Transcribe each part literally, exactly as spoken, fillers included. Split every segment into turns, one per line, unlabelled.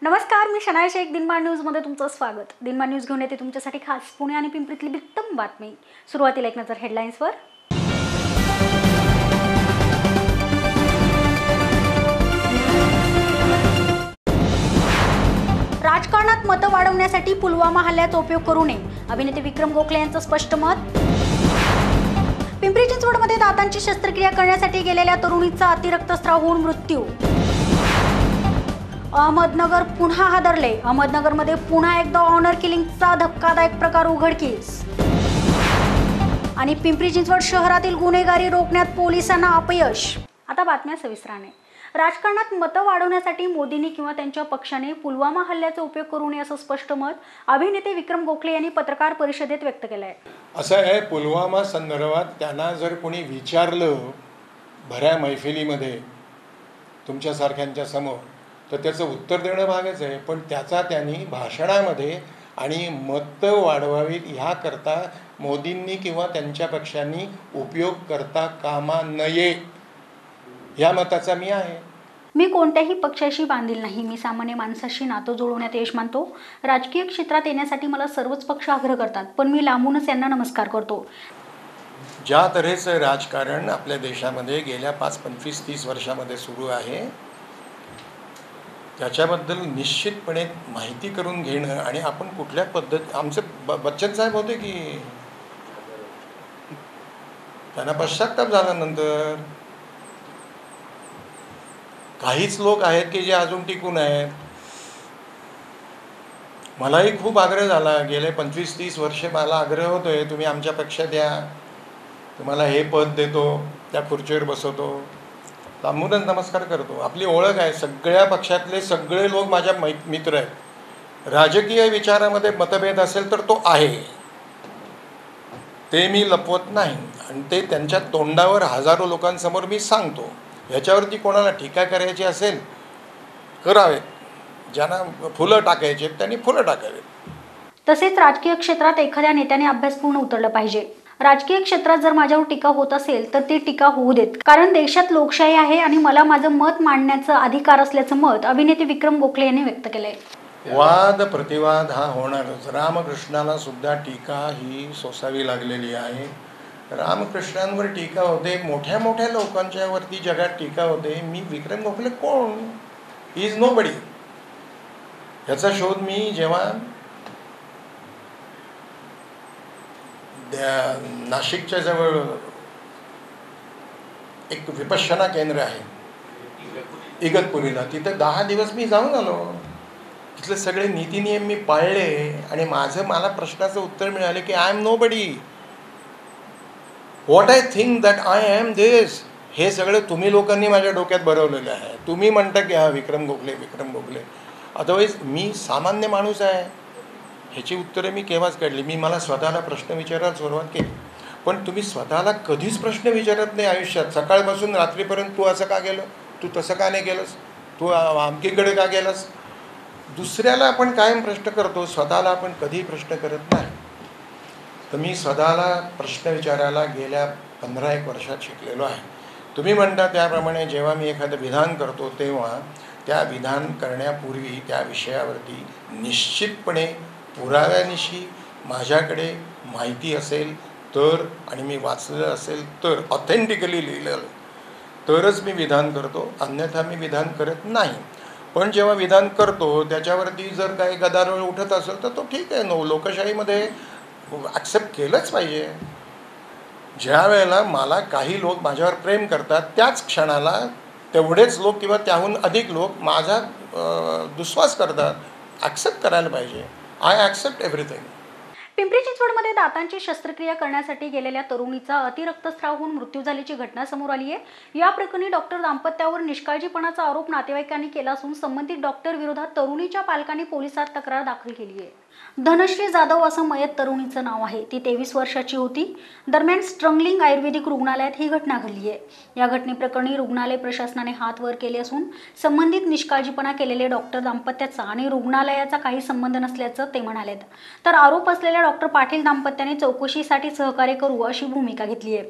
नमस्कार, मी शनाया शेख. दिनमान न्यूजमध्ये तुमचं स्वागत. दिनमान न्यूज घेऊन येते तुमच्यासाठी खास पुणे आणि पिंपरीतली बित्तम बातमी. सुरुवातीला एक नजर हेडलाईन्सवर. राजकारणात मतं वाढवण्यासाठी पुलवामा हल्ल्याचा उपयोग करू नये, अभिनेते विक्रम गोखले यांचं स्पष्ट मत. पिंपरी चिंचवडमध्ये दातांची शस्त्रक्रिया करण्यासाठी गेलेल्या तरुणीचा अतिरक्तस्राव होऊन मृत्यू. अहमदनगर पुन्हा हादरले. अहमदनगरमध्ये पुन्हा एकदा ऑनर किलिंगचा धक्कादायक प्रकार उघडकीस. आणि पिंपरी चिंचवड शहरातील गुन्हेगारी रोखण्यात पोलिसांना अपयश. आता बातम्या सविस्तराने. राजकारणात मतं वाढवण्यासाठी मोदींनी किंवा त्यांच्या पक्षाने पुलवामा हल्ल्याचा उपयोग करू नये असं स्पष्ट मत अभिनेते विक्रम गोखले यांनी पत्रकार परिषदेत व्यक्त केलं आहे.
असं आहे, पुलवामा संदर्भात त्यांना जर कोणी विचारलं भऱ्या मैफिलीमध्ये तुमच्यासारख्यांच्या समोर, तर त्याचं उत्तर देणं भागच आहे. पण त्याचा त्यांनी भाषणामध्ये आणि मतं वाढवावीत ह्याकरता मोदींनी किंवा त्यांच्या पक्षांनी उपयोग करता कामा नये, या मताचा मी आहे.
मी कोणत्याही पक्षाशी बांधील नाही. मी सामान्य माणसाशी नातं जुळवण्यात यश मानतो. राजकीय क्षेत्रात येण्यासाठी मला सर्वच पक्ष आग्रह करतात, पण मी लांबूनच यांना नमस्कार करतो.
ज्या तऱ्हेचं राजकारण आपल्या देशामध्ये गेल्या पाच पंचवीस तीस वर्षामध्ये सुरू आहे, त्याच्याबद्दल निश्चितपणे माहिती करून घेणं आणि आपण कुठल्या पद्धत आमचे ब बच्चन साहेब होते की त्यांना पश्चाताप झाल्यानंतर काहीच लोक आहेत की जे अजून टिकून आहेत. मलाही खूप आग्रह झाला गेले पंचवीस तीस वर्षे. मला आग्रह होतोय तुम्ही आमच्या पक्षात या, तुम्हाला हे पद देतो, त्या खुर्चीवर बसवतो. लांबूनच नमस्कार करतो. आपली ओळख आहे. सगळ्या पक्षातले सगळे लोक माझ्या मै मित्र आहेत. राजकीय विचारामध्ये मतभेद असेल तर तो आहे, ते मी लपवत नाही आणि ते त्यांच्या तोंडावर हजारो लोकांसमोर मी सांगतो. ह्याच्यावरती कोणाला टीका करायची असेल करावे, ज्यांना फुलं टाकायचे त्यांनी फुलं टाकावेत.
तसेच राजकीय क्षेत्रात एखाद्या नेत्याने अभ्यासपूर्ण उतरलं पाहिजे. राजकीय क्षेत्रात जर माझ्यावर टीका होत असेल तर ती टीका होऊ देत, कारण देशात लोकशाही आहे आणि मला माझं मत मांडण्याचा अधिकार असल्याचं मत अभिनेते विक्रम गोखले यांनी व्यक्त केलंय.
वाद प्रतिवाद हा होणारच. रामकृष्णाला सुद्धा टीका ही सोसावी लागलेली आहे. रामकृष्णांवर टीका होते, मोठ्या मोठ्या लोकांच्या वरती जगात टीका होते. मी विक्रम गोखले कोण? He is nobody. ह्याचा शोध मी जेव्हा त्या नाशिकच्या जवळ एक विपश्यना केंद्र आहे इगतपुरीला, तिथे दहा दिवस मी जाऊन आलो. तिथले सगळे नीतिनियम मी पाळले आणि माझं मला प्रश्नाचं उत्तर मिळाले की I am nobody. What I think that I am this, हे सगळं तुम्ही लोकांनी माझ्या डोक्यात भरवलेलं आहे. तुम्ही म्हणता की हा विक्रम गोखले विक्रम गोखले, अदरवाईज मी सामान्य माणूस आहे. ह्याची उत्तरं मी केव्हाच काढली. मी मला स्वतःला प्रश्न विचारायला सुरुवात केली. पण तुम्ही स्वतःला कधीच प्रश्न विचारत नाही आयुष्यात. सकाळपासून रात्रीपर्यंत तू असं का गेलं, तू तसं का नाही केलंस, तू आमकीकडे का गेलास. दुसऱ्याला आपण कायम प्रश्न करतो, स्वतःला आपण कधीही प्रश्न करत नाही. तर मी स्वतःला प्रश्न विचारायला गेल्या पंधरा एक वर्षात शिकलेलो आहे. तुम्ही म्हणता त्याप्रमाणे जेव्हा मी एखादं विधान करतो तेव्हा त्या विधान करण्यापूर्वी त्या विषयावरती निश्चितपणे पुराव्यानिशी माझ्याकडे माहिती असेल तर आणि मी वाचलेलं असेल तर, ऑथेंटिकली लिहिलेलं तरच मी विधान करतो, अन्यथा मी विधान करत नाही. पण जेव्हा विधान करतो त्याच्यावरती जर काही गदारोळ उठत असेल तर तो ठीक आहे. नो, लोकशाहीमध्ये ॲक्सेप्ट केलंच पाहिजे. ज्या वेळेला मला काही लोक माझ्यावर प्रेम करतात त्याच क्षणाला तेवढेच लोक किंवा त्याहून अधिक लोक माझा दुस्वास करतात. ॲक्सेप्ट करायला पाहिजे. I accept everything.
पिंपरी चिंचवडमध्ये दातांची शस्त्रक्रिया करण्यासाठी गेलेल्या तरुणीचा अतिरक्तस्राव होऊन मृत्यू झाल्याची घटना समोर आली आहे. या प्रकरणी डॉक्टर दाम्पत्यावर निष्काळजीपणाचा आरोप नातेवाईकांनी केला असून संबंधित डॉक्टर विरोधात तरुणीच्या पालकांनी पोलिसात तक्रार दाखल केली आहे. धनश्री जाधव असं मयत तरुणीचं नाव आहे. ती तेवीस वर्षाची होती. दरम्यान स्ट्रंगलिंग आयुर्वेदिक रुग्णालयात ही घटना घडली आहे. या घटनेप्रकरणी रुग्णालय प्रशासनाने हात वर केले असून संबंधित निष्काळजीपणा केलेले डॉक्टर दाम्पत्याचा आणि रुग्णालयाचा काही संबंध नसल्याचं ते म्हणालेत. तर आरोप असलेल्या डॉक्टर पाटील दाम्पत्याने चौकशीसाठी सहकार्य करू अशी भूमिका घेतली आहे.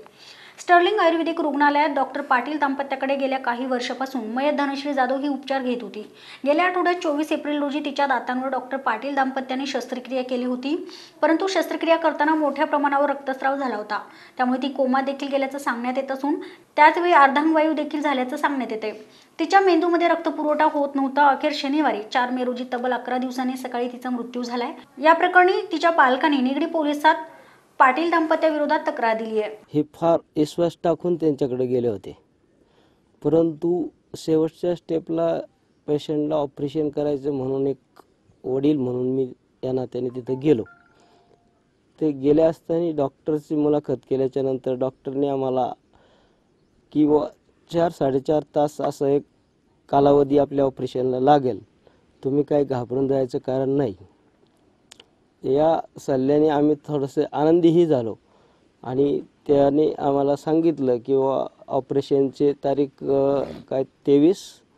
स्टर्लिंग आयुर्वेदिक रुग्णालयात डॉक्टर पाटील दाम्पत्याकडे गेल्या काही वर्षापासून मयत धनश्री जाधव ही उपचार घेत होती. गेल्या आठवड्यात चोवीस एप्रिल रोजी तिच्या दातांवर डॉक्टर पाटील दाम्पत्याने शस्त्रक्रिया केली होती, परंतु शस्त्रक्रिया करताना मोठ्या प्रमाणावर रक्तस्राव झाला होता. त्यामुळे ती कोमात देखील गेल्याचं सांगण्यात येत असून त्याचवेळी अर्धांगवायू देखील झाल्याचं सांगण्यात येते. तिच्या मेंदूमध्ये रक्तपुरवठा होत नव्हता. अखेर शनिवारी चार मे रोजी तब्बल अकरा दिवसांनी सकाळी तिचा मृत्यू झालाय. या प्रकरणी तिच्या पालकांनी निगडी पोलिसात पाटील दाम्पत्याविरोधात तक्रार दिली आहे.
हे फार विश्वास टाकून त्यांच्याकडे गेले होते, परंतु शेवटच्या स्टेपला पेशंटला ऑपरेशन करायचं म्हणून एक वडील म्हणून मी या नात्याने तिथं गेलो. ते गेले असताना डॉक्टरची मुलाखत केल्याच्या नंतर डॉक्टरने आम्हाला की व चार साडेचार तास असं एक कालावधी आपल्या ऑपरेशनला लागेल, तुम्ही काही घाबरून जायचं कारण नाही. या सल्ल्याने आम्ही थोडंसं आनंदीही झालो आणि त्याने आम्हाला सांगितलं की ऑपरेशनची तारीख काय तेवीस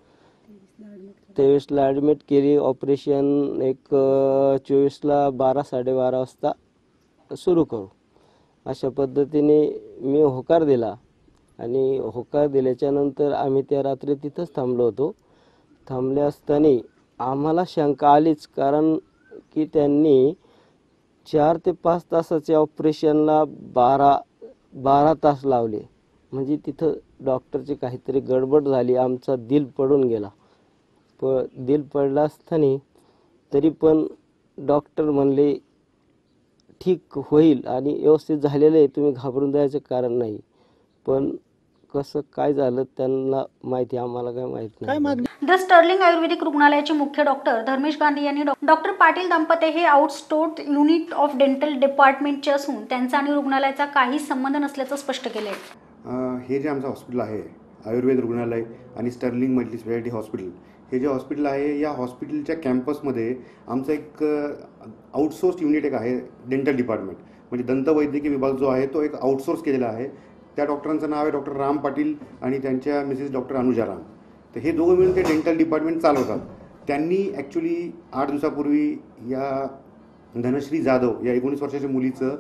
तेवीसला ॲडमिट केली. ऑपरेशन एक चोवीसला बारा साडेबारा वाजता सुरू करू अशा पद्धतीने मी होकार दिला आणि होकार दिल्याच्या नंतर आम्ही त्या रात्री तिथंच थांबलो होतो. थांबले असताना आम्हाला शंका आलीच, कारण की त्यांनी चार ते पाच तासाच्या ऑपरेशनला बारा बारा तास लावले. म्हणजे तिथं डॉक्टरची काहीतरी गडबड झाली. आमचा दिल पडून गेला. प दिल पडला असताना तरी पण डॉक्टर म्हणले ठीक होईल आणि व्यवस्थित झालेलं आहे, तुम्ही घाबरून जायचं कारण नाही. पण कसं काय झालं त्यांना माहिती, आम्हाला काय माहित नाही.
द स्टर्लिंग आयुर्वेदिक रुग्णालयाचे मुख्य डॉक्टर धर्मेश गांधी यांनी डॉक्टर पाटील दाम्पत्य हे आउटसोर्स्ड युनिट ऑफ डेंटल डिपार्टमेंटचे असून त्यांचा आणि रुग्णालयाचा काही संबंध नसल्याचं स्पष्ट केलं आहे.
हे जे आमचं हॉस्पिटल आहे आयुर्वेद रुग्णालय आणि स्टर्लिंग मल्टी स्पेशालिटी हॉस्पिटल, हे जे हॉस्पिटल आहे या हॉस्पिटलच्या कॅम्पसमध्ये आमचं एक आउटसोर्स युनिट एक आहे डेंटल डिपार्टमेंट. म्हणजे दंतवैद्यकीय विभाग जो आहे तो एक आउटसोर्स केलेला आहे. त्या डॉक्टरांचं नाव आहे डॉक्टर राम पाटील आणि त्यांच्या मिसेस डॉक्टर अनुजा राम. तर हे दोघं मिळून ते डेंटल डिपार्टमेंट चालवतात. त्यांनी ॲक्च्युली आठ दिवसापूर्वी या धनश्री जाधव या एकोणीस वर्षाच्या मुलीचं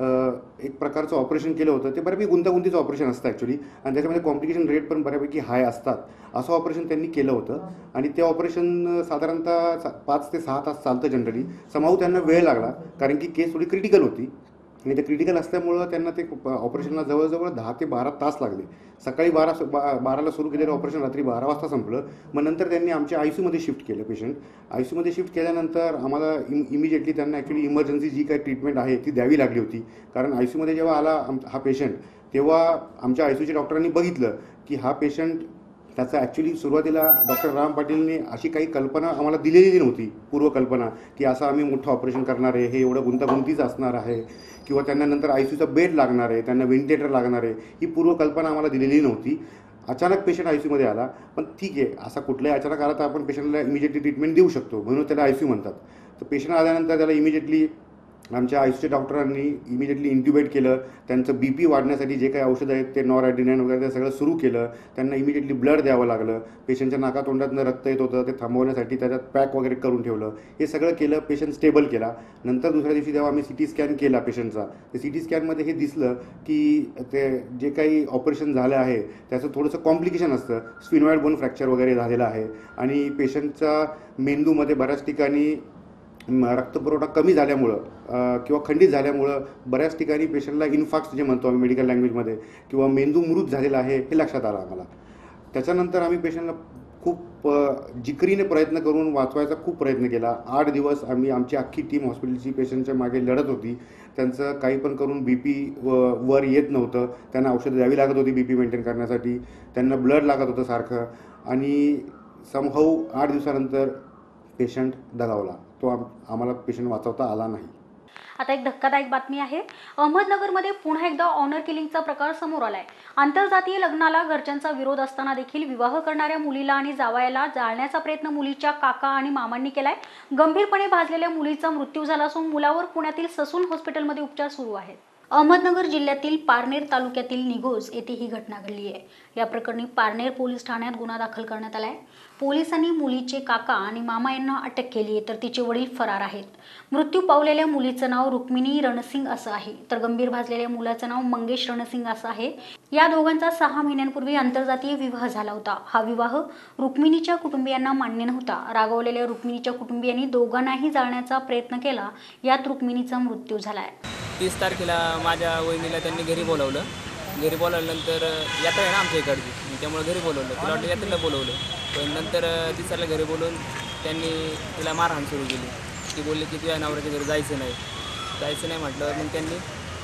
एक प्रकारचं ऑपरेशन केलं होतं. ते बऱ्यापैकी गुंतागुंतीचं ऑपरेशन असतं ॲक्च्युली आणि त्याच्यामध्ये कॉम्प्लिकेशन रेट पण बऱ्यापैकी हाय असतात. असं ऑपरेशन त्यांनी केलं होतं आणि ते ऑपरेशन साधारणतः पाच ते सहा तास चालतं जनरली. समाऊ त्यांना वेळ लागला कारण की केस थोडी क्रिटिकल होती आणि ते क्रिटिकल असल्यामुळं त्यांना ते ऑपरेशनला जवळजवळ दहा ते बारा तास लागले. सकाळी बारा बा बाराला सुरू केलेलं ऑपरेशन रात्री बारा वाजता संपलं. मग नंतर त्यांनी आमच्या आय सी यूमध्ये शिफ्ट केलं पेशंट. आय सी यूमध्ये शिफ्ट केल्यानंतर आम्हाला इम इमिजिएटली त्यांना ॲक्च्युली इमर्जन्सी जी काही ट्रीटमेंट आहे ती द्यावी लागली होती. कारण आय सी यूमध्ये जेव्हा आला आम हा पेशंट तेव्हा आमच्या आय सी यूच्या डॉक्टरांनी बघितलं की हा पेशंट त्याचा ॲक्च्युली सुरुवातीला डॉक्टर राम पाटीलने अशी काही कल्पना आम्हाला दिलेली नव्हती, पूर्वकल्पना की असं आम्ही मोठं ऑपरेशन करणार आहे, हे एवढं गुंतागुंतीचं असणार आहे किंवा त्यांना नंतर आय सी यूचा बेड लागणार आहे, त्यांना व्हेंटिलेटर लागणार आहे, ही पूर्वकल्पना आम्हाला दिलेली नव्हती. अचानक पेशंट आय सी यूमध्ये आला. पण ठीक आहे, असा कुठल्याही अचानक आला तर आपण पेशंटला इमिजिएटली ट्रीटमेंट देऊ शकतो, म्हणून त्याला आय सी यू म्हणतात. तर पेशंट आल्यानंतर त्याला इमिजिएटली आमच्या आय सी यूच्या डॉक्टरांनी इमिजिएटली इंट्युबेट केलं. त्यांचं बी पी वाढण्यासाठी जे काही औषधं आहेत ते नॉर ॲड्रिनाइन वगैरे ते सगळं सुरू केलं. त्यांना इमिजिएटली ब्लड द्यावं लागलं. पेशंटच्या नाकातोंडातनं रक्त येत होतं, ते थांबवण्यासाठी त्याच्यात पॅक वगैरे करून ठेवलं. हे सगळं केलं. पेशंट स्टेबल केला. नंतर दुसऱ्या दिवशी जेव्हा आम्ही सी टी स्कॅन केला पेशंटचा, तर सी टी स्कॅनमध्ये हे दिसलं की ते जे काही ऑपरेशन झालं आहे त्याचं थोडंसं कॉम्प्लिकेशन असतं. स्फिनॉइड बोन फ्रॅक्चर वगैरे झालेलं आहे आणि पेशंटच्या मेंदूमध्ये बऱ्याच ठिकाणी रक्तपुरवठा कमी झाल्यामुळं किंवा खंडित झाल्यामुळं बऱ्याच ठिकाणी पेशंटला इन्फाक्ट जे म्हणतो आम्ही मेडिकल लँग्वेजमध्ये किंवा मेंदू मृत झालेला आहे हे लक्षात आलं आम्हाला. त्याच्यानंतर आम्ही पेशंटला खूप जिकरीने प्रयत्न करून वाचवायचा खूप प्रयत्न केला. आठ दिवस आम्ही आमची अख्खी टीम हॉस्पिटलची पेशंटच्या मागे लढत होती. त्यांचं काही पण करून बी पी वर येत नव्हतं. त्यांना औषधं द्यावी लागत होती बी पी मेंटेन करण्यासाठी. त्यांना ब्लड लागत होतं सारखं आणि समहाऊ आठ दिवसानंतर पेशंट दगावला. तो आम आम्हाला पेशंट वाचवता आला नाही.
आता एक धक्कादायक बातमी आहे. अहमदनगरमध्ये पुन्हा एकदा ऑनर किलिंगचा प्रकार समोर आलाय. आंतरजातीय लग्नाला घरच्यांचा विरोध असताना देखील विवाह करणाऱ्या मुलीला आणि जावयाला जाळण्याचा प्रयत्न मुलीच्या काका आणि मामांनी केलाय. गंभीरपणे भाजलेल्या मुलीचा मृत्यू झाला असून मुलावर पुण्यातील ससून हॉस्पिटलमध्ये उपचार सुरू आहेत. अहमदनगर जिल्ह्यातील पारनेर तालुक्यातील निघोज येथे ही घटना घडली आहे। या प्रकरणी पारनेर पोलीस ठाण्यात गुन्हा दाखल करण्यात आला आहे। पोलिसांनी मुलीचे काका आणि मामा यांना अटक केली आहे, तर तिचे वडील फरार आहेत। मृत्यू पावलेल्या मुलीचं नाव रुक्मिणी रणसिंग असं आहे, तर गंभीर भाजलेल्या मुलाचं नाव मंगेश रणसिंग असं आहे। या दोघांचा सहा महिन्यांपूर्वी आंतरजातीय विवाह झाला होता। हा विवाह रुक्मिणीच्या कुटुंबियांना मान्य नव्हता। रागावलेल्या रुक्मिणीच्या कुटुंबियांनी दोघांनाही जाळण्याचा प्रयत्न केला, यात रुक्मिणीचा मृत्यू झालाय।
तीस तारखेला माझ्या वहिनीला त्यांनी घरी बोलावलं। घरी बोलावल्यानंतर यात्रा आहे ना आमच्या इकडची, त्यामुळे घरी बोलवलं। तिला वाटलं यात्रेला बोलवलं, पण नंतर तिसऱ्याला घरी बोलवून त्यांनी तिला मारहाण सुरू केली। ती बोलली की तुझ्या नवऱ्याच्या घरी जायचं नाही जायचं नाही म्हटलं। मग त्यांनी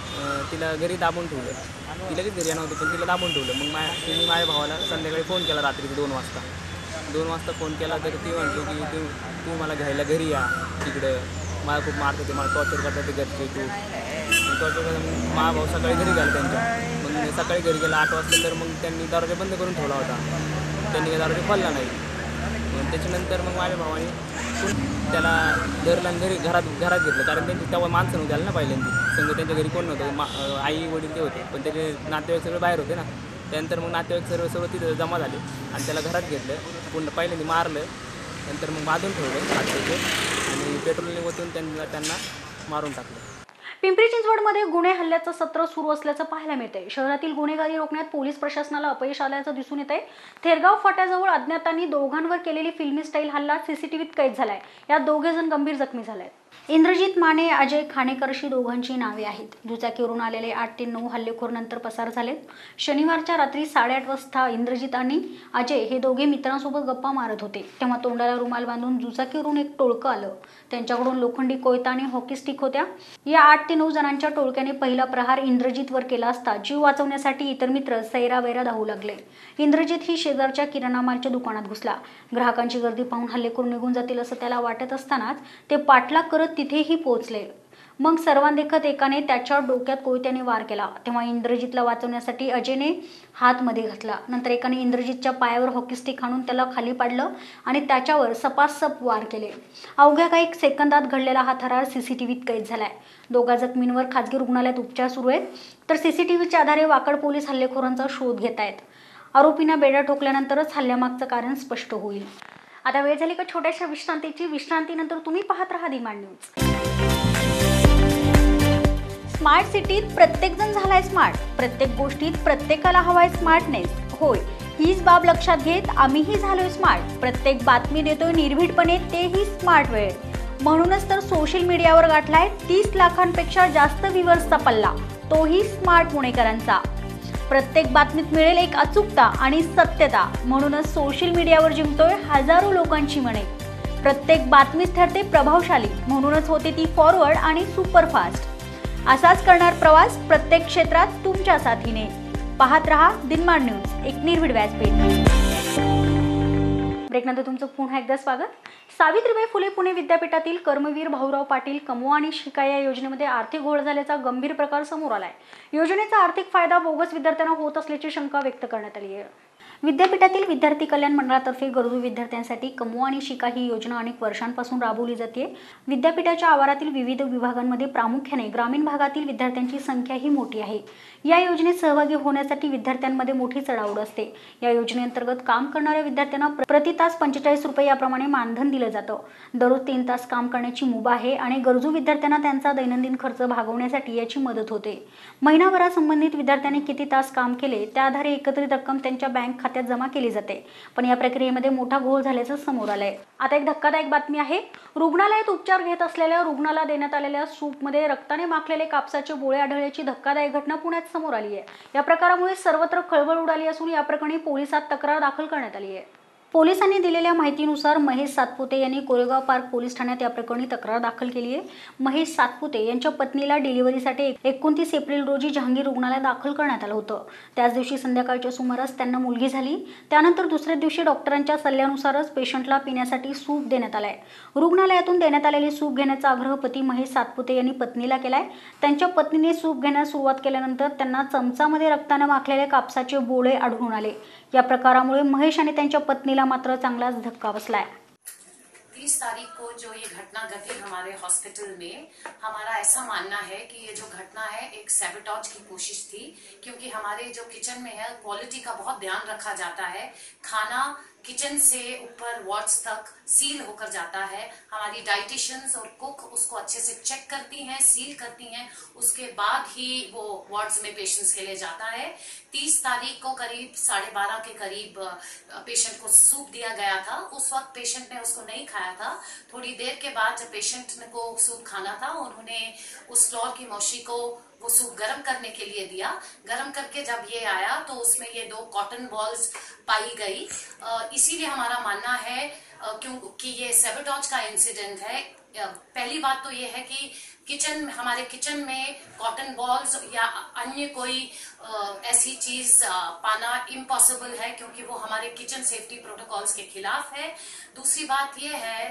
तिला घरी दाबून ठेवलं। ती लगेच घरी नव्हतं, पण तिला दाबून ठेवलं। मग मा मी माझ्या भावाला संध्याकाळी फोन केला, रात्री दोन वाजता दोन वाजता फोन केला तर ती म्हटली की तू तू मला घ्यायला घरी या, तिकडं मला खूप मारत होते, मला टॉर्चर करतात ते घरचे। तू टॉर्चर करता माझा भाऊ सकाळी घरी गेला त्यांच्या। मग मी सकाळी घरी गेला आठ वाजता, तर मग त्यांनी दरवाजा बंद करून ठेवला होता। त्यांनी काही दरवाजा खोलला नाही। मग त्याच्यानंतर मग माझ्या भावाने त्याला धरलं आणि घरी घरात घरात घेतलं, कारण त्यांची तेव्हा माणसं नव्हती आली ना पहिल्यांदी। संघ त्यांच्या घरी कोण नव्हतं, मा आई वडील ते होते, पण त्याचे नातेवाईक सगळे बाहेर होते ना। त्यानंतर मग नातेवाईक सर्व सर्व तिथं जमा झाले आणि त्याला घरात घेतलं, पुन्हा पहिल्यांदा मारलं, नंतर मग बांधून ठेवलं हाताचे आणि पेट्रोलने ओतून त्यांना त्यांना मारून टाकलं।
पिंपरी चिंचवडमध्ये गुन्हे हल्ल्याचं सत्र सुरू असल्याचं पाहायला मिळतंय। शहरातील गुन्हेगारी रोखण्यात पोलीस प्रशासनाला अपयश आल्याचं दिसून येतंय। थेरगाव फाट्याजवळ अज्ञातांनी दोघांवर केलेली फिल्मी स्टाईल हल्ला सीसीटीव्हीत कैद झालाय। यात दोघे जण गंभीर जखमी झाले। इंद्रजित माने, अजय खानेकर अशी दोघांची नावे आहेत। दुचाकीवरून आलेले आठ ते नऊ हल्लेखोर नंतर पसार झालेत। शनिवारच्या रात्री साडेआठ वाजता इंद्रजित आणि अजय हे दोघे मित्रांसोबत गप्पा मारत होते, तेव्हा तोंडाला रुमाल बांधून दुचाकीवरून एक टोळकं आलं। त्यांच्याकडून लोखंडी कोयता आणि हॉकी स्टिक होत्या। या आठ ते नऊ जणांच्या टोळक्याने पहिला प्रहार इंद्रजितवर केला असता जीव वाचवण्यासाठी इतर मित्र सैरावैरा धावू लागले। इंद्रजित ही शेजारच्या किराणा मालच्या दुकानात घुसला। ग्राहकांची गर्दी पाहून हल्लेखोर निघून जातील असं त्याला वाटत असतानाच ते पाठलाग करत तिथेही पोहोचले। मग सर्वांदेखत एकाने त्याच्या डोक्यात कोयत्याने वार केला, तेव्हा इंद्रजितला वाचवण्यासाठी अजयने हात मध्ये घातला। नंतर एकाने इंद्रजितच्या पायावर हॉकी स्टिक हाणून त्याला खाली पाडलं आणि त्याच्यावर सपासप वार केले। अवघ्या काही सेकंदात घडलेला हा थरार सीसीटीव्हीत कैद झालाय। दोघा जखमींवर खासगी रुग्णालयात उपचार सुरू आहेत, तर सीसीटीव्हीच्या आधारे वाकड पोलीस हल्लेखोरांचा शोध घेत आहेत। आरोपींना बेड्या ठोकल्यानंतरच हल्ल्यामागचं कारण स्पष्ट होईल। आता वेळ झाली का छोट्याशा विश्रांतीची। विश्रांतीनंतर तुम्ही पाहत राहा डिमांड न्यूज। स्मार्ट सिटीत प्रत्येकजण झालाय स्मार्ट। प्रत्येक गोष्टीत प्रत्येकाला हवाय स्मार्टनेस। होय, हीच बाब लक्षात घेत आम्हीही झालोय स्मार्ट। प्रत्येक बातमी देतोय निर्भीडपणे, तेही स्मार्ट वेळ। म्हणूनच तर सोशल मीडियावर गाठलाय तीस लाखांपेक्षा जास्त व्ह्यूअर्सचा पल्ला, तोही स्मार्ट पुणेकरांचा। प्रत्येक बातमीत मिळेल एक अचूकता आणि सत्यता, म्हणूनच सोशल मीडियावर जिंकतोय हजारो लोकांची मने। प्रत्येक बातमीच ठरते प्रभावशाली, म्हणूनच होते ती फॉरवर्ड आणि सुपरफास्ट। असाच करणार प्रवास प्रत्येक क्षेत्रात तुमच्या साथीने। पाहत रहा दिनमान न्यूज, एक निर्भीड व्यासपीठ। ब्रेकनंतर तुमचं पुन्हा एकदा स्वागत। सावित्रीबाई फुले पुणे विद्यापीठातील कर्मवीर भाऊराव पाटील कमवा आणि शिका या योजनेमध्ये आर्थिक घोळ झाल्याचा गंभीर प्रकार समोर आलाय। योजनेचा आर्थिक फायदा बोगस विद्यार्थ्यांना होत असल्याची शंका व्यक्त करण्यात आली आहे। विद्यापीठातील विद्यार्थी कल्याण मंडळातर्फे गरजू विद्यार्थ्यांसाठी कमवा आणि शिका ही योजना अनेक वर्षांपासून राबवली जाते। विद्यापीठाच्या आवारातील विविध विभागांमध्ये प्रामुख्याने ग्रामीण भागातील विद्यार्थ्यांची संख्या ही मोठी आहे। या योजनेत सहभागी होण्यासाठी विद्यार्थ्यांमध्ये मोठी चढाओढ असते। या योजनेअंतर्गत काम करणाऱ्या विद्यार्थ्यांना प्रति तास पंचेचाळीस रुपये याप्रमाणे मानधन दिलं जातं। दररोज तीन तास काम करण्याची मुभा आहे आणि गरजू विद्यार्थ्यांना त्यांचा दैनंदिन खर्च भागवण्यासाठी याची मदत होते। महिनाभरात संबंधित विद्यार्थ्यांनी किती तास काम केले त्या आधारे एकत्रित रक्कम त्यांच्या बँक खात्यात जमा केली जाते, पण या प्रक्रियेमध्ये मोठा घोळ झाल्याचं समोर आलंय। आता एक धक्कादायक बातमी आहे। रुग्णालयात उपचार घेत असलेल्या रुग्णाला देण्यात आलेल्या सूपमध्ये रक्ताने माखलेले कापसाचे बोळे आढळल्याची धक्कादायक घटना पुण्यात समोर आली आहे। या प्रकारामुळे सर्वत्र खळबळ उडाली असून या प्रकरणी पोलिसात तक्रार दाखल करण्यात आली आहे। पोलिसांनी दिलेल्या माहितीनुसार महेश सातपुते यांनी कोरेगाव पार्क पोलीस ठाण्यात या प्रकरणी तक्रार दाखल केली आहे। महेश सातपुते यांच्या पत्नीला डिलिव्हरीसाठी एकोणतीस एप्रिल रोजी जहांगीर रुग्णालयात दाखल करण्यात आलं होतं। त्याच दिवशी संध्याकाळच्या सुमारास त्यांना मुलगी झाली। त्यानंतर दुसऱ्या दिवशी डॉक्टरांच्या सल्ल्यानुसारच पेशंटला पिण्यासाठी सूप देण्यात आलाय। रुग्णालयातून देण्यात आलेले सूप घेण्याचा आग्रह पती महेश सातपुते यांनी पत्नीला केलाय। त्यांच्या पत्नीने सूप घेण्यास सुरुवात केल्यानंतर त्यांना चमचामध्ये रक्ताने माखलेले कापसाचे बोळे आढळून आले। या प्रकारामुळे महेश आणि त्यांच्या पत्नीला मात्र चांगलाच धक्का बसलाय।
तीस तारीख को जो ये घटना घटी हमारे हॉस्पिटल में, हमारा ऐसा मानना है कि ये जो घटना है एक सैबोटेज की कोशिश थी, क्योंकि हमारे जो किचन में है क्वालिटी का बहुत ध्यान रखा जाता है। खाना किचन से ऊपर वार्ड्स तक सील होकर जाता है। हमारी डाइटिशियंस और कुक उसको अच्छे से चेक करती हैं, सील करती हैं, उसके बाद ही वो वार्ड्स में पेशेंट्स के लिए जाता है। तीस तारीख को करीब साढ़े बारह के करीब पेशेंट को सूप दिया गया था। उस वक्त पेशेंट ने उसको नहीं खाया था। थोड़ी देर के बाद जब पेशेंट को सूप खाना था, उन्होंने उस फ्लोर की मौसी को वो सूप गर्म करने के लिए दिया। गर्म करके जब ये आया तो उसमें ये दो कॉटन बॉल्स पाई गई। इसीलिए हमारा मानना है क्योंकि ये सैबोटेज का इंसिडेंट है। पहली बात तो ये है कि किचन हमारे किचन में कॉटन बॉल्स या अन्य कोई ऐसी चीज पाना इम्पॉसिबल है, क्योंकि वो हमारे किचन सेफ्टी प्रोटोकॉल्स के खिलाफ है। दूसरी बात ये है,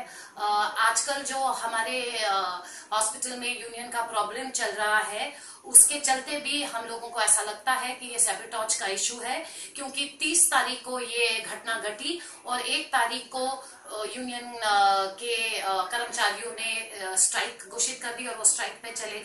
आजकल जो हमारे हॉस्पिटल में यूनियन का प्रॉब्लम चल रहा है, उसके चलते भी हम लोगों को ऐसा लगता है कि ये सैबोटेज का इशू है, क्योंकि तीस तारीख को ये घटना घटी और एक तारीख को यूनियन के कर्मचारियों ने स्ट्राइक घोषित कर दी और वो स्ट्राइक पे चले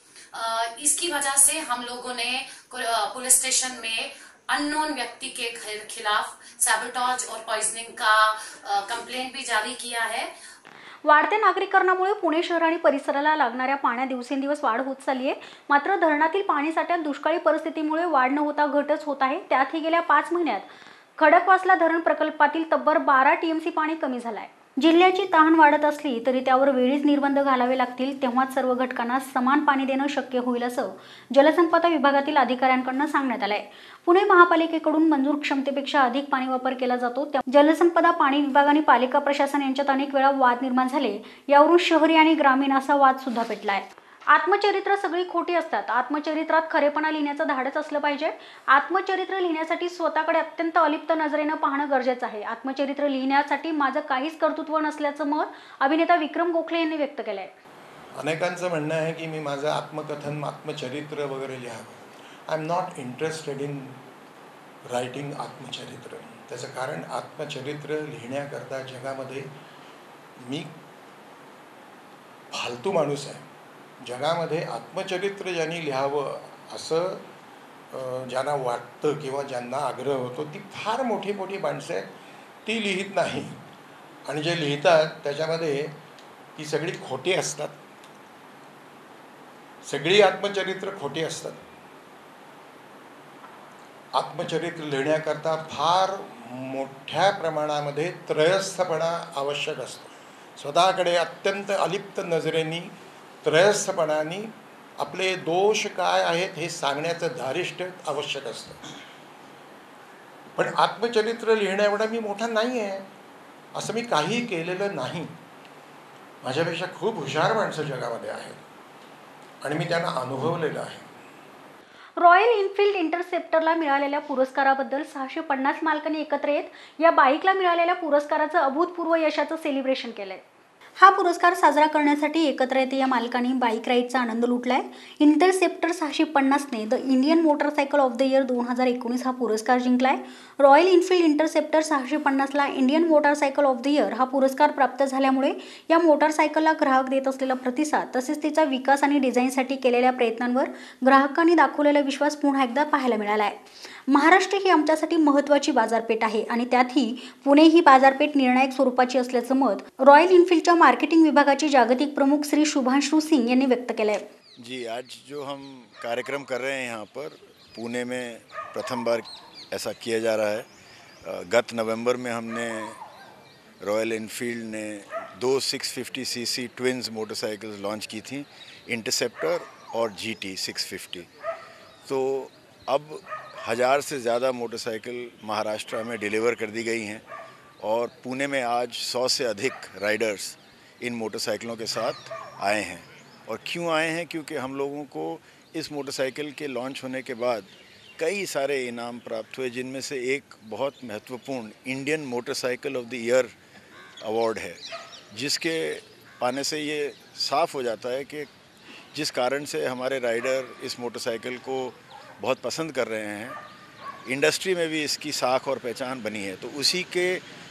गए। इसकी वजह से हम लोगों ने पुलिस स्टेशन में अननोन व्यक्ति के खिलाफ सैबोटेज और पॉइजनिंग का कंप्लेंट भी जारी किया है।
वाढत्या नागरिकरणामुळे पुणे शहर आणि परिसराला लागणाऱ्या पाण्यात दिवसेंदिवस वाढ होत चालली आहे। मात्र धरणातील पाणीसाठ्यात दुष्काळी परिस्थितीमुळे वाढ न होता घटच होत आहे। त्यातही गेल्या पाच महिन्यात खडकवासला धरण प्रकल्पातील तब्बल बारा टीएमसी पाणी कमी झालं आहे। जिल्ह्याची तहान वाढत असली तरी त्यावर वेळीच निर्बंध घालावे लागतील, तेव्हाच सर्व घटकांना समान पाणी देणं शक्य होईल असं जलसंपदा विभागातील अधिकाऱ्यांकडून सांगण्यात आलं आहे। पुणे महापालिकेकडून मंजूर क्षमतेपेक्षा अधिक पाणी वापर केला जातो। जलसंपदा, पाणी विभाग आणि पालिका प्रशासन यांच्यात अनेक वेळा वाद निर्माण झाले। यावरून शहरी आणि ग्रामीण असा वाद सुद्धा पेटला आहे। आत्मचरित्र सगळी खोटी असतात। आत्मचरित्रात खरेपणा लिहिण्याचं धाडस असलं पाहिजे। आत्मचरित्र लिहिण्यासाठी स्वतःकडे अत्यंत अलिप्त नजरेनं पाहणं गरजेचं आहे। आत्मचरित्र लिहिण्यासाठी माझं काहीच कर्तृत्व नसल्याचं मत अभिनेता विक्रम गोखले यांनी व्यक्त केलंय।
अनेकांचं म्हणणं आहे की मी माझं आत्मकथन, आत्मचरित्र वगैरे लिहावं। I am not interested in writing आत्मचरित्र। त्याचं कारण आत्मचरित्र लिहिण्याकरता जगामध्ये मी फालतू माणूस आहे। जगामध्ये आत्मचरित्र ज्यांनी लिहावं असं ज्यांना वाटतं किंवा ज्यांना आग्रह होतो, ती फार मोठी मोठी माणसं आहेत, ती लिहित नाही। आणि जे लिहितात त्याच्यामध्ये ती सगळी खोटी असतात। सगळी आत्मचरित्र खोटी असतात। आत्मचरित्र लिहिण्याकरता फार मोठ्या प्रमाणामध्ये त्रयस्थपणा आवश्यक असतो। स्वतःकडे अत्यंत अलिप्त नजरेने त्रयस्थपणाने आपले दोष काय आहेत हे सांगण्याचं धारिष्ट्य आवश्यक असतं। पण आत्मचरित्र लिहिण्या एवढा मी मोठा नाही आहे, असं मी काही केलेलं नाही। माझ्यापेक्षा खूप हुशार माणसं जगामध्ये आहेत आणि मी त्यांना अनुभवलेलं आहे।
रॉयल इनफील्ड इंटरसेप्टरला मिळालेल्या पुरस्काराबद्दल सहाशे पन्नास मालकांनी एकत्र येत या बाईकला मिळालेल्या पुरस्काराचं अभूतपूर्व यशाचं सेलिब्रेशन केलंय। हा पुरस्कार साजरा करण्यासाठी एकत्र येते या मालकांनी बाईक राईडचा आनंद लुटलाय। इंटरसेप्टर सहाशे पन्नासने the Indian motorcycle of the year दोन हजार एकोणीस हा पुरस्कार जिंकलाय। रॉयल इनफील्ड इंटरसेप्टर सहाशे पन्नासला Indian motorcycle of the year हा पुरस्कार प्राप्त झाल्यामुळे या मोटरसायकलला ग्राहक देत असलेला प्रतिसाद तसेच तिचा विकास आणि डिझाईनसाठी केलेल्या प्रयत्नांवर ग्राहकांनी दाखवलेला विश्वास पुन्हा एकदा पाहायला मिळाला आहे। महाराष्ट्र ही आमच्यासाठी महत्त्वाची बाजारपेठ आहे आणि त्यातही पुणे ही बाजारपेठ निर्णायक स्वरूपाची असल्याचं मत रॉयल इनफील्डच्या मार्केटिंग विभागाचे जागतिक प्रमुख श्री शुभांशु सिंह यांनी व्यक्त केलं आहे।
जी, आज जो हम कार्यक्रम कर रहे हैं यहाँ पर पुणे में प्रथम बार ऐसा किया जा रहा है। गत नवंबर में हमने रॉयल इनफील्ड ने दो six fifty C C twins motorcycles launch की थी, इंटरसेप्टर और जी टी सिक्स फिफ्टी। तो अब हज़ार से ज़्यादा मोटरसाइकिल महाराष्ट्र में डिलीवर कर दी गई हैं और पुणे में आज सौ से अधिक राइडर्स इन मोटरसाइकिलों के साथ आए हैं। और क्यों आए हैं? क्योंकि हम लोगों को इस मोटरसाइकिल के लॉन्च होने के बाद कई सारे इनाम प्राप्त हुए, जिनमें से एक बहुत महत्वपूर्ण Indian motorcycle of the year award है, जिसके पाने से ये साफ़ हो जाता है कि जिस कारण से हमारे राइडर इस मोटरसाइकिल को बहुत पसंद कर रहे हैं, इंडस्ट्री में भी इसकी साख और पहचान बनी है। तो उसी के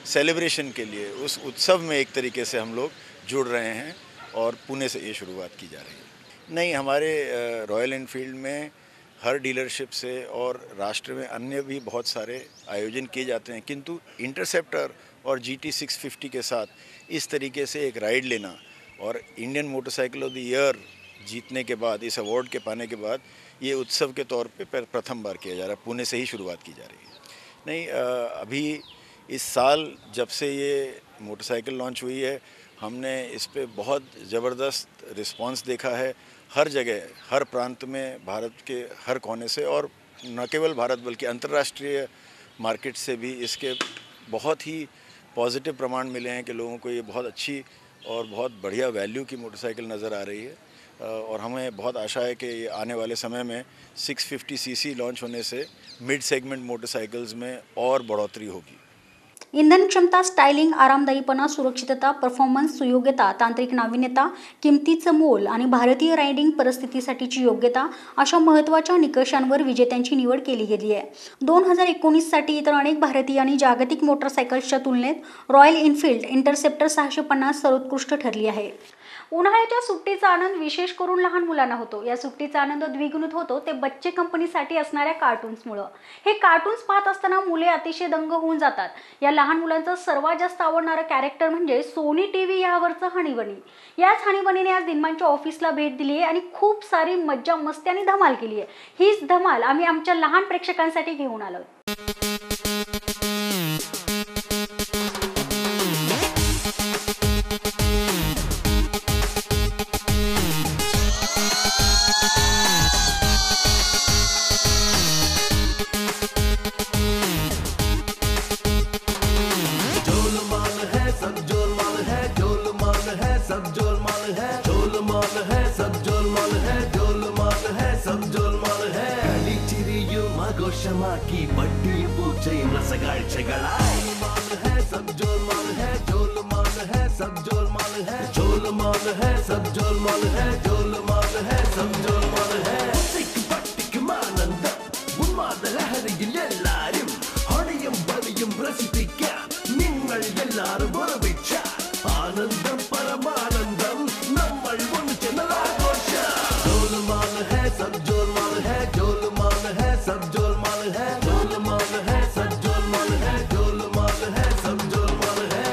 सेलिब्रेशन के लिए, उस उत्सव में एक तरीके से हम लोग जुड़ रहे हैं और पुणे से ये शुरुआत की जा रही है। नहीं, हमारे रॉयल एनफील्ड में हर डीलरशिप से और राष्ट्र में अन्य भी बहुत सारे आयोजन किए जाते हैं, किंतु इंटरसेप्टर और जी टी सिक्स फिफ्टी के साथ इस तरीके से एक राइड लेना और Indian motorcycle of the year जीतने के बाद, इस अवार्ड के पाने के बाद, ये उत्सव के तौर पे प्रथम बार किया जा रहा है। पुणे से ही शुरुआत की जा रही है। नहीं, अभी इस साल जब से ये मोटरसाइकिल लॉन्च हुई है, हमने इस पे बहुत ज़बरदस्त रिस्पांस देखा है। हर जगह, हर प्रांत में, भारत के हर कोने से, और न केवल भारत बल्कि अंतर्राष्ट्रीय मार्केट से भी इसके बहुत ही पॉजिटिव प्रमाण मिले हैं कि लोगों को ये बहुत अच्छी और बहुत बढ़िया वैल्यू की मोटरसाइकिल नज़र आ रही है। और हमें बहुत आशा है कि ये आने वाले समय में सिक्स फिफ्टी सीसी लॉन्च होने से मिड सेगमेंट मोटरसाइकिल्स में और बढ़ोतरी होगी।
इंधन क्षमता, स्टायलिंग, आरामदायीपणा, सुरक्षितता, परफॉर्मन्स, सुयोग्यता, तांत्रिक नाविन्यता, किमतीचं मोल आणि भारतीय रायडिंग परिस्थितीसाठीची योग्यता अशा महत्त्वाच्या निकषांवर विजेत्यांची निवड केली गेली आहे। दोन हजार एकोणीससाठी इतर अनेक भारतीय आणि जागतिक मोटरसायकल्सच्या तुलनेत रॉयल एनफील्ड इंटरसेप्टर सहाशे पन्नास सर्वोत्कृष्ट ठरली आहे। उन्हाळ्याच्या सुट्टीचा आनंद विशेष करून लहान मुलांना होतो। या सुट्टीचा आनंद द्विगुणित होतो ते बच्चे कंपनीसाठी असणाऱ्या कार्टून्समुळे। हे कार्टून्स पाहत असताना मुले अतिशय दंग होऊन जातात। या लहान मुलांचं सर्वात जास्त आवडणारं कॅरेक्टर म्हणजे सोनी टीव्ही यावरचं हनी बनी। याच हनी बनीने आज दिनमानच्या ऑफिसला भेट दिली आहे आणि खूप सारी मज्जा मस्ती आणि धमाल केली आहे। हीच धमाल आम्ही आमच्या लहान प्रेक्षकांसाठी घेऊन आलो।
क्षमा की बड्डी पूछे रसगाड़ छगड़ाए माल है सब जोल माल है जोल माल है सब जोल माल है जोल माल है सब जोल माल है जोल माल है सब जोल माल है सिक पट्टिक मानंद उन्माद लहरिയിൽ എല്ലാരും ഹണിയും ബലിയും രസിപ്പിക്കാൻ നിങ്ങൾ എല്ലാവരും ഒരുമിച്ച ആനന്ദം പരമാനന്ദം നമ്മൾ ഒന്നിച്ചെന്ന ആഘോഷം जोल माल है सब जोल माल है जोल माल है सब जोल माल है जोल माल है सब जोल माल है जोल माल है सब जोल माल है।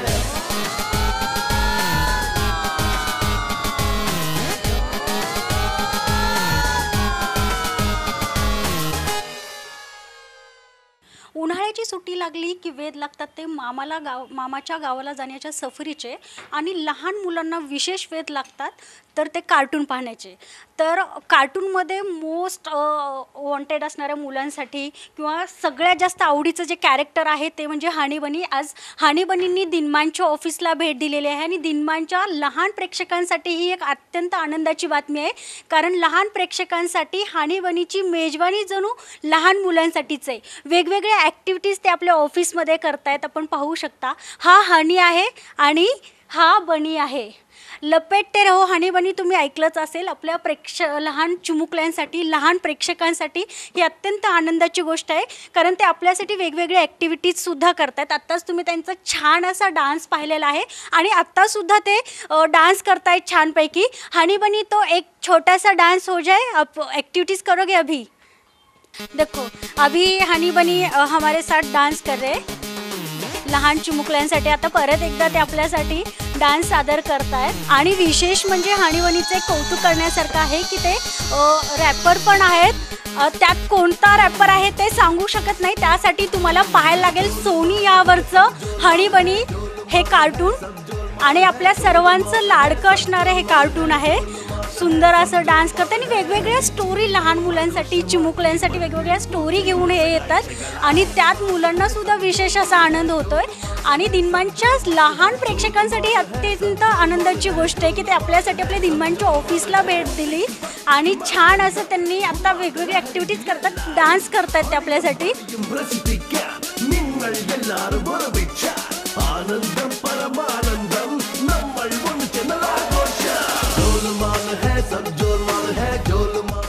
उन्हाळ्याची सुट्टी लागली की वेध लागतात ते मामाला गाव मामाच्या गावाला जाण्याच्या सफरीचे आणि लहान मुलांना विशेष वेध लागतात तर ते कार्टून पाहण्याचे। तर कार्टूनमध्ये मोस्ट वॉन्टेड असणाऱ्या मुलांसाठी किंवा सगळ्यात जास्त आवडीचं जे कॅरेक्टर आहे ते म्हणजे हनी बनी। आज हनी बनींनी दिनमानच्या ऑफिसला भेट दिलेली आहे आणि दिनमानच्या लहान प्रेक्षकांसाठी ही एक अत्यंत आनंदाची बातमी आहे, कारण लहान प्रेक्षकांसाठी हनी बनीची मेजवानी जणू लहान मुलांसाठीच आहे। वेगवेगळ्या ॲक्टिव्हिटीज ते आपल्या ऑफिसमध्ये करतायत, आपण पाहू शकता। हा हनी आहे आणि हा बनी आहे। लपेटते रहो हनी बनी तुम्ही ऐकलंच असेल। आपल्या प्रेक्ष लहान चिमुकल्यांसाठी, लहान प्रेक्षकांसाठी ही अत्यंत आनंदाची गोष्ट आहे, कारण ते आपल्यासाठी वेगवेगळे ॲक्टिव्हिटीजसुद्धा करतात। आत्ताच तुम्ही त्यांचा छान असा डान्स पाहिलेला आहे आणि आत्तासुद्धा ते डान्स करतायत छानपैकी। हनी बनी तो एक छोटा सा डांस हो जाए, आप एक्टिविटीज़ करोगे अभी? देखो अभी हनी बनी हमारे साथ डांस कर रहे हैं लहान चिमुकल्यांसाठी। आता परत एकदा ते आपल्यासाठी डान्स सादर करतायत आणि विशेष म्हणजे हनी बनीचे कौतुक करण्यासारखं आहे की ते रॅपर पण आहेत। त्यात कोणता रॅपर आहे ते सांगू शकत नाही, त्यासाठी तुम्हाला पाहायला लागेल सोनी यावरचं हनी बनी हे कार्टून आणि आपल्या सर्वांचं लाडकं असणारं हे कार्टून आहे। सुंदर असं डान्स करते आणि वेगवेगळ्या स्टोरी लहान मुलांसाठी, चिमुकल्यांसाठी वेगवेगळ्या स्टोरी घेऊन हे येतात आणि त्यात मुलांना सुद्धा विशेष असा आनंद होतोय। आणि दिनमानच्या लहान प्रेक्षकांसाठी अत्यंत आनंदाची गोष्ट आहे की ते आपल्यासाठी आपल्या दिनमानच्या ऑफिसला भेट दिली आणि छान असं त्यांनी आता वेगवेगळ्या ॲक्टिव्हिटीज करतात, डान्स करतात ते आपल्यासाठी।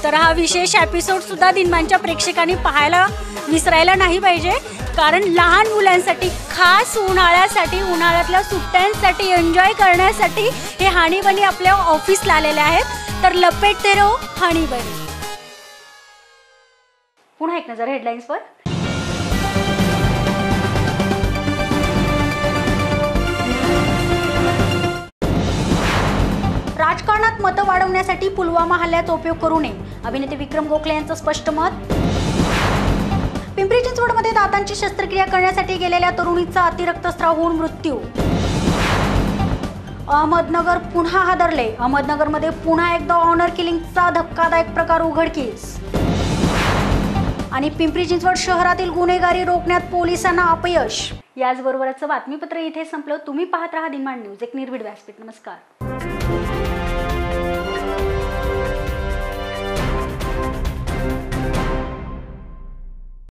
तर हा विशेष एपिसोड सुद्धा दिनमानच्या प्रेक्षकांनी पाहायला विसरायला नाही पाहिजे, कारण लहान मुलांसाठी, खास उन्हाळ्यासाठी, उन्हाळ्यातल्या सुट्ट्यांसाठी, एन्जॉय करण्यासाठी हे हानी बनी आपल्या ऑफिसला आलेले आहेत. तर लपेटते रहो हानी बनी. पुन्हा एक नजर हेडलाईन्सवर. राजकारणात मतं वाढवण्यासाठी पुलवामा हल्ल्याचा उपयोग करू नये, अभिनेते विक्रम गोखले यांचं स्पष्ट मत. पिंपरी चिंचवडमध्ये दातांची शस्त्रक्रिया करण्यासाठी गेलेल्या तरुणीचा अतिरक्तस्राव होऊन मृत्यू. अहमदनगर पुन्हा हादरले, अहमदनगरमध्ये पुन्हा एकदा ऑनर किलिंगचा धक्कादायक प्रकार उघडकीस. आणि पिंपरी चिंचवड शहरातील गुन्हेगारी रोखण्यात पोलिसांना अपयश. याचबरोबरचं बातमीपत्र इथे संपलं. तुम्ही पाहत राहा दिनमान न्यूज, एक निर्भीड व्यासपीठ. नमस्कार.